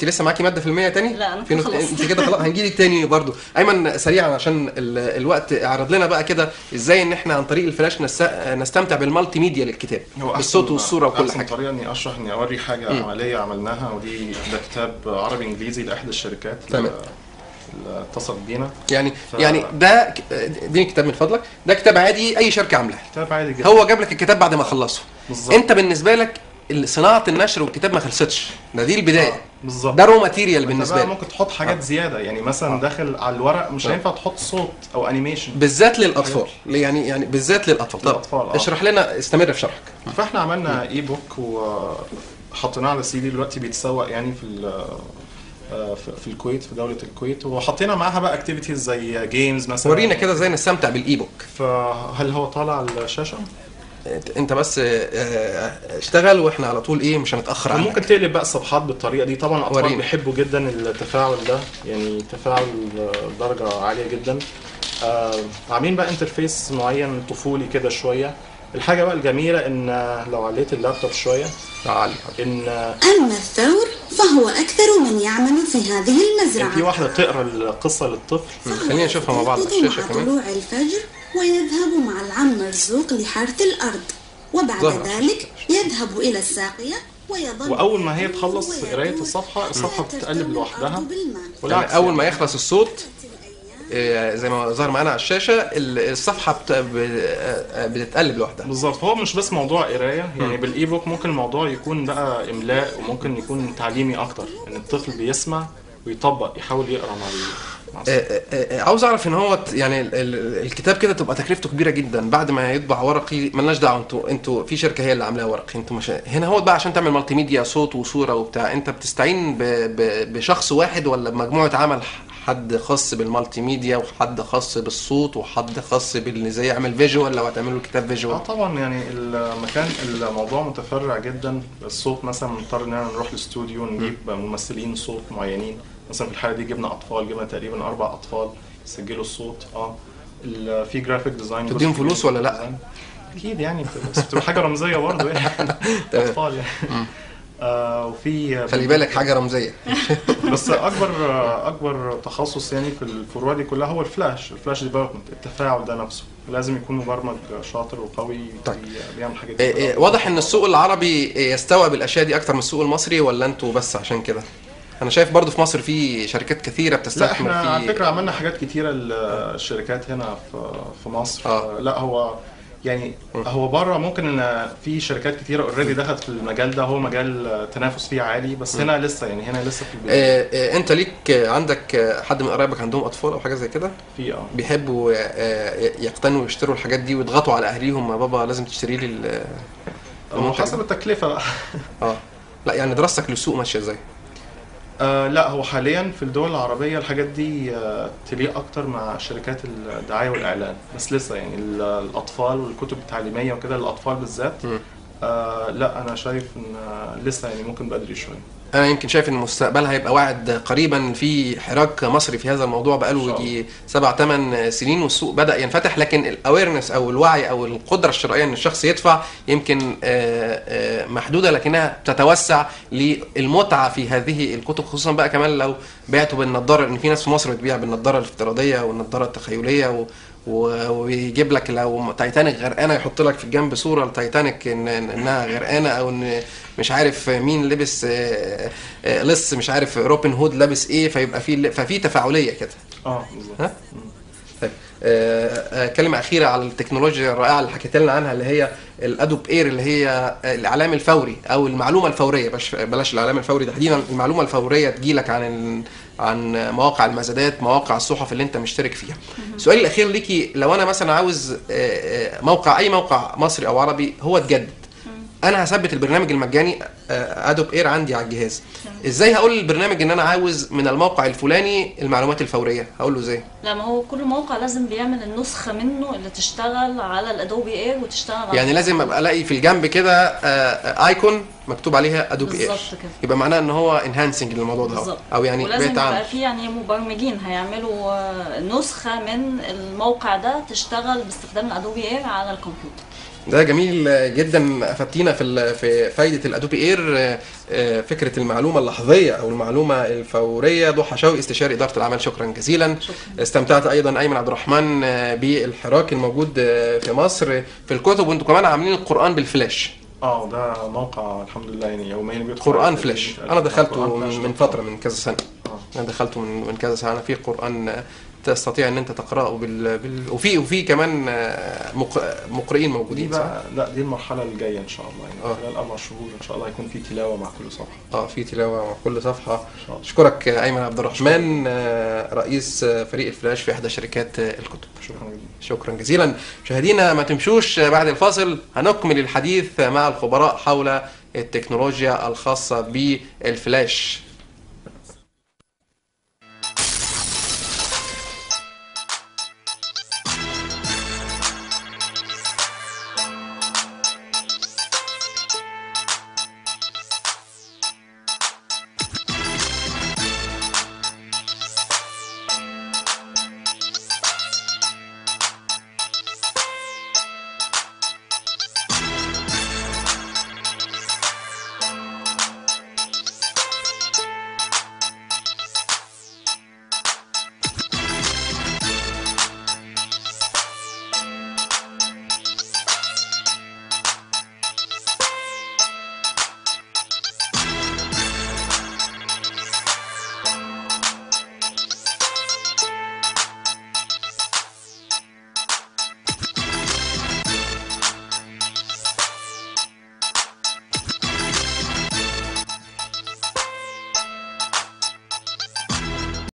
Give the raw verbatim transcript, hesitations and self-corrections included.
انت لسه معاكي ماده في المية تاني؟ لا انا في نط... خلاص. انت كده خلاص هنجيلك تاني برضو. ايمن سريعا عشان ال... الوقت، اعرض لنا بقى كده ازاي ان احنا عن طريق الفلاش نست... نستمتع بالمالتي ميديا للكتاب، بالصوت والصوره وكل أحسن حاجه. طريقه اني اشرح اني اوري حاجه م. عمليه عملناها، ودي ده كتاب عربي انجليزي لاحدى الشركات تمام اللي اتصلت بينا. يعني ف... يعني ده اديني كتاب من فضلك، ده كتاب عادي اي شركه عاملاه، كتاب عادي جدا، هو جاب لك الكتاب بعد ما خلصه. بالظبط. انت بالنسبه لك صناعه النشر والكتاب ما خلصتش، ده دي البدايه. آه. بالظبط، ده رو ماتيريال بالنسبه لك. ممكن تحط حاجات آه. زياده، يعني مثلا آه. داخل على الورق مش هينفع آه. تحط صوت او انيميشن، بالذات للاطفال، يعني يعني بالذات للاطفال. طب آه. اشرح لنا، استمر في شرحك. فاحنا عملنا اي بوك وحطيناه على سي دي، دلوقتي بيتسوق يعني في في الكويت، في دوله الكويت، وحطينا معاها بقى اكتيفيتيز زي جيمز مثلا. ورينا كده ازاي نستمتع بالاي بوك. فهل هو طالع على الشاشه؟ انت بس اشتغل واحنا على طول ايه مش هنتاخر عنك. ممكن تقلب بقى الصفحات بالطريقه دي، طبعا الاطفال بيحبوا جدا التفاعل ده، يعني تفاعل درجه عاليه جدا. آه عاملين بقى انترفيس معين طفولي كده شويه. الحاجه بقى الجميله ان لو عليت اللابتوب شويه تعالي ان اما الثور فهو اكثر من يعمل في هذه المزرعه. في واحده تقرا القصه للطفل، خلينا نشوفها مع بعض على الشاشه كمان. طلوع الفجر ويذهب مع العم مرزوق لحرث الارض، وبعد ظهر. ذلك يذهب الى الساقيه ويظل، واول ما هي تخلص قرايه الصفحه الصفحه بتتقلب لوحدها. يعني اول ما يخلص الصوت زي ما ظهر معانا على الشاشه الصفحه بتتقلب لوحدها. بالظبط. فهو مش بس موضوع قرايه، يعني بالاي بوك ممكن الموضوع يكون بقى املاء، وممكن يكون تعليمي اكتر، ان الطفل بيسمع ويطبق، يحاول يقرا مع عاوز اعرف ان هو يعني الكتاب كده تبقى تكلفته كبيره جدا بعد ما يطبع ورقي. مالناش دعوه، انتوا انتوا في شركه هي اللي عاملاها ورقي، انتوا مش هنا. هو بقى عشان تعمل مالتي ميديا صوت وصوره وبتاع، انت بتستعين بشخص واحد ولا بمجموعه عمل؟ حد خاص بالمالتي ميديا وحد خاص بالصوت وحد خاص بال ازاي يعمل فيجوال لو هتعملوا كتاب فيجوال؟ اه طبعا، يعني المكان الموضوع متفرع جدا. الصوت مثلا بنضطر ان نروح الاستوديو نجيب ممثلين صوت معينين، مثلا في الحاله دي جبنا اطفال، جبنا تقريبا اربع اطفال يسجلوا الصوت. اه في جرافيك ديزاين. تديهم فلوس ولا لا؟ اكيد يعني، بس بتبقى حاجه رمزيه برضه يعني. اطفال يعني. آه وفي خلي بالك حاجه رمزيه. بس اكبر اكبر تخصص يعني في الفروع دي كلها هو الفلاش الفلاش ديفلوبمنت. التفاعل ده نفسه لازم يكون مبرمج شاطر وقوي. طيب. بيعمل حاجات إيه إيه واضح ان السوق العربي يستوعب الاشياء دي اكتر من السوق المصري، ولا انتوا بس عشان كده؟ انا شايف برضو في مصر في شركات كثيره بتستثمر. لا احنا في على فكره عملنا حاجات كثيره للشركات هنا في في مصر. آه. لا هو يعني هو بره ممكن ان في شركات كتيره اوريدي دخلت في المجال ده، هو مجال تنافس فيه عالي، بس هنا لسه يعني هنا لسه في البدايه. آه آه انت ليك عندك حد من قرايبك عندهم اطفال او حاجه زي كده؟ في اه بيحبوا آه يقتنوا ويشتروا الحاجات دي ويضغطوا على اهليهم، يا بابا لازم تشتري لي ال حسب التكلفه بقى. اه لا يعني دراستك للسوق ماشيه ازاي؟ آه لا هو حاليا في الدول العربيه الحاجات دي آه تليق اكتر مع شركات الدعايه والاعلان، بس لسه يعني الاطفال والكتب التعليميه وكده للاطفال بالذات. آه لا انا شايف ان لسه يعني ممكن بدري شويه. انا يمكن شايف ان المستقبل هيبقى واعد قريبا. في حراك مصري في هذا الموضوع بقاله يجي سبع ثمان سنين والسوق بدا ينفتح، لكن الاويرنس او الوعي او القدره الشرائيه ان الشخص يدفع يمكن محدوده، لكنها تتوسع للمتعه في هذه الكتب، خصوصا بقى كمان لو بعتوا بالنضاره، ان في ناس في مصر بتبيع بالنضاره الافتراضيه والنضاره التخيليه و ويجيب لك لو تايتانيك غرقانه يحط لك في الجنب صوره لتايتانيك إن انها غرقانه، او ان مش عارف مين لبس لص مش عارف روبن هود لابس ايه، فيبقى في ففي تفاعليه كده. اه بالظبط. طيب كلمه اخيره على التكنولوجيا الرائعه اللي حكيت لنا عنها، اللي هي الادوب اير، اللي هي الاعلام الفوري او المعلومه الفوريه، بلاش الاعلام الفوري تحديدا، المعلومه الفوريه تجيلك عن عن مواقع المزادات، مواقع الصحف اللي انت مشترك فيها. السؤال الاخير ليكي، لو انا مثلا عاوز موقع اي موقع مصري او عربي هو اتجدد، انا هثبت البرنامج المجاني ادوب اير عندي على الجهاز، ازاي هقول للبرنامج ان انا عاوز من الموقع الفلاني المعلومات الفوريه؟ هقول له ازاي؟ لا ما هو كل موقع لازم بيعمل النسخه منه اللي تشتغل على الادوبي اير وتشتغل على يعني لازم ابقى الاقي في الجنب كده ايكون مكتوب عليها ادوبي اير، يبقى معناه ان هو انهانسنج للموضوع ده، او يعني ولازم يبقى في يعني مبرمجين هيعملوا نسخه من الموقع ده تشتغل باستخدام الادوبي اير على الكمبيوتر. ده جميل جدا. افدتينا في في فايده الادوبي اير، فكره المعلومه اللحظيه او المعلومه الفوريه. ضحى شوقي استشاري اداره الاعمال، شكرا جزيلا. شكرا. استمتعت ايضا ايمن عبد الرحمن بالحراك الموجود في مصر في الكتب، وانتم كمان عاملين القران بالفلاش. اه ده موقع الحمد لله يعني يوميا بيدخل قران فلاش. انا دخلته من فتره، من كذا سنه. آه. انا دخلته من من كذا سنه في قران تستطيع ان انت تقراه بال... بال... وفي وفي كمان مق... مقرئين موجودين. دي بقى لا دي المرحله الجايه ان شاء الله يعني خلال اربع شهور ان شاء الله يكون في تلاوه مع كل صفحه. اه في تلاوه مع كل صفحه. اشكرك ايمن عبد الرحمن، رئيس فريق الفلاش في احدى شركات الكتب. شكرا جزيلا. شكرا جزيلا. مشاهدينا ما تمشوش، بعد الفاصل هنكمل الحديث مع الخبراء حول التكنولوجيا الخاصه بالفلاش.